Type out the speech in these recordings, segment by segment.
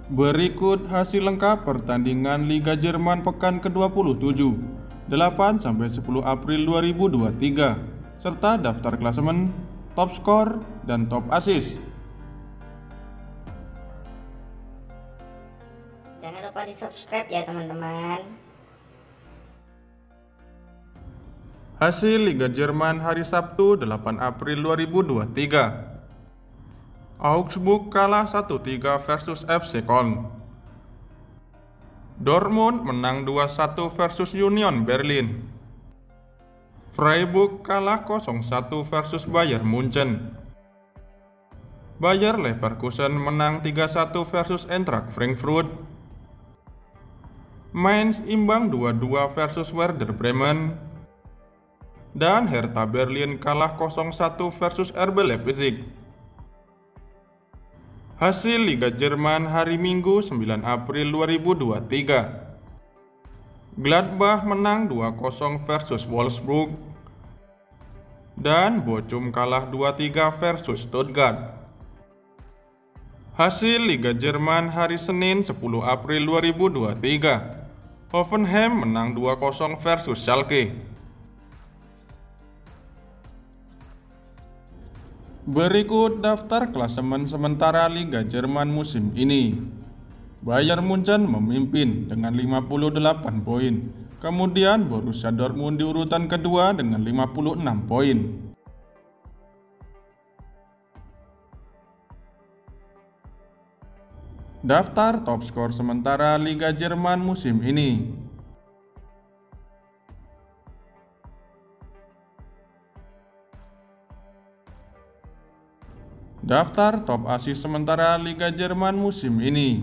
Berikut hasil lengkap pertandingan Liga Jerman pekan ke-27, 8-10 April 2023, serta daftar klasemen, top skor, dan top assist. Jangan lupa di subscribe ya teman-teman. Hasil Liga Jerman hari Sabtu 8 April 2023. Augsburg kalah 1-3 versus FC Köln. Dortmund menang 2-1 versus Union Berlin. Freiburg kalah 0-1 versus Bayern Munchen. Bayer Leverkusen menang 3-1 versus Eintracht Frankfurt. Mainz imbang 2-2 versus Werder Bremen. Dan Hertha Berlin kalah 0-1 versus RB Leipzig. Hasil Liga Jerman hari Minggu 9 April 2023. Gladbach menang 2-0 versus Wolfsburg. Dan Bochum kalah 2-3 versus Stuttgart. Hasil Liga Jerman hari Senin 10 April 2023. Hoffenheim menang 2-0 versus Schalke. Berikut daftar klasemen sementara Liga Jerman musim ini. Bayern Munchen memimpin dengan 58 poin. Kemudian Borussia Dortmund di urutan kedua dengan 56 poin. Daftar top skor sementara Liga Jerman musim ini. Daftar top assist sementara Liga Jerman musim ini.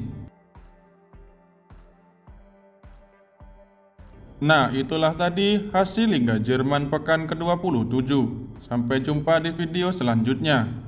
Nah, itulah tadi hasil Liga Jerman pekan ke-27. Sampai jumpa di video selanjutnya.